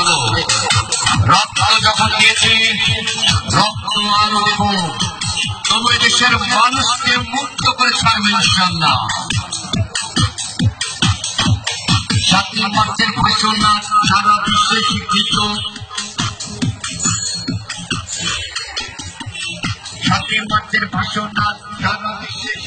গো, রক্ত যখন দিয়েছি রক্ত আরো দেব, তবু দেশের মানুষকে মুক্ত করে ছাড়বে ইনশাআল্লাহ। 7 মার্চের ঘোষণা সারা বিশ্বে স্বীকৃত, 7 মার্চের ঘোষণা সারা বিশ্বে